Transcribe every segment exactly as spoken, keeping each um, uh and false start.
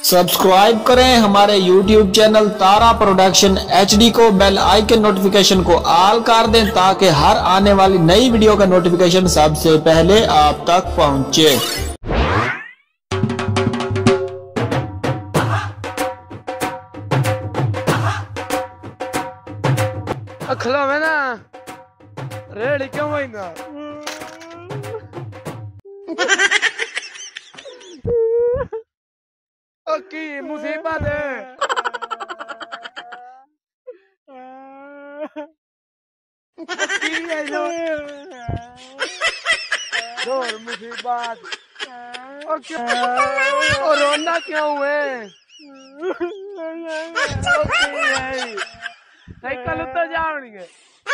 Subscribe करें हमारे YouTube channel Tara production HD को, बेल आइकन नोटिफिकेशन को ऑल कर दें ताकि हर आने वाली नई वीडियो का नोटिफिकेशन सबसे पहले आप तक पहुंचे। अखला में ना रेडी क्यों हुई ना की मुसीबत है और मुसीबत और रोना क्यों हुए साइकिल तो जाओगे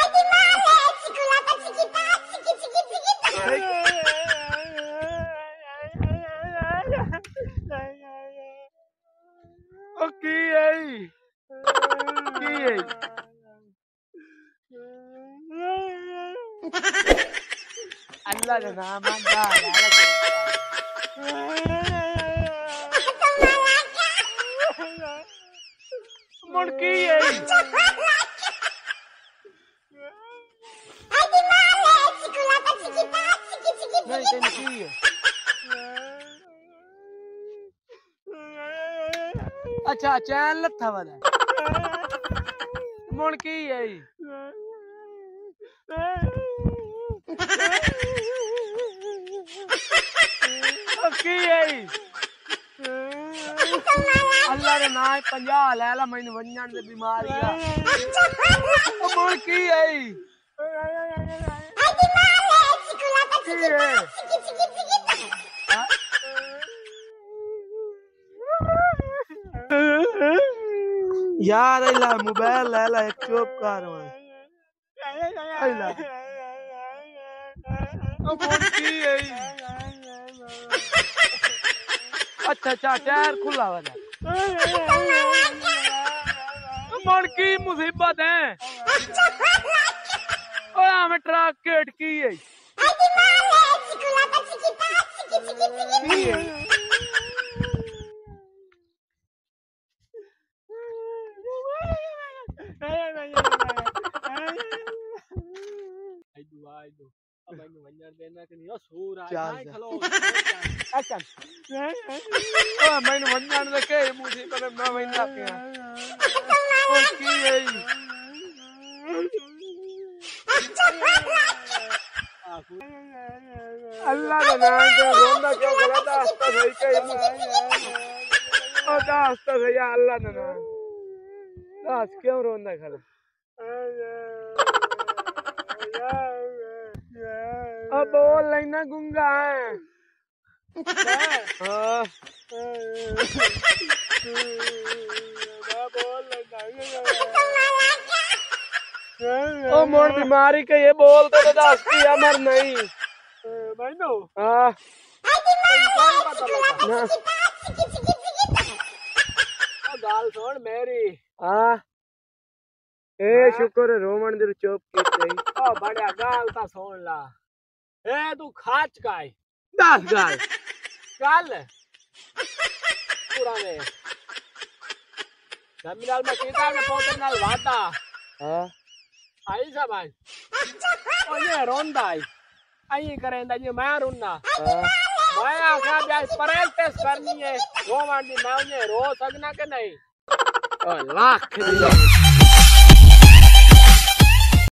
की है की है अल्लाह का नाम मंदा मुड़की है नहीं टेंशन है अच्छा चैन लथा वाला मुड़ की है की है अल्लाह के नाम पंजाह ले ला मैनू वंजन दे बीमारी आ मुड़ की है की है यार अल्लाह मोबाइल ले ला एक चुप कर अल्लाह अच्छा अच्छा टायर खुला वाला मन की मुसीबत है और हमें ट्रक केट की है देना कि नहीं सूर आए खलो एक्शन ओ मैंने वंजन लेके मुझे पर ना वंजना के ओ की है अल्लाह का नाम तो रोंदा क्यों करता हस्ता सही के ओ दा हस्ता सही अल्लाह का नाम दास क्यों रोंदा खला अब बोल लेना गुंगा है हाँ ओ मोर बीमारी के ये बोलते तो दस की अमर नहीं मैनू हाँ गाल सुन मेरी हाँ ए शुक्र रोमन दे चुप की ओ बड़ा गाल ता सुन ला ए तू खाच काय दस गाल गाल पूरा में जमीनाल में सीता ने पोतर नाल वाता हां आई सब आई ओ ये रोंदा आई आई करेंदा ये मैं रोना हां मैं आखा ब्याह प्रैक्टिस करनी है रोमन दी मैं उन्हें रो सकना के नहीं ओ लाख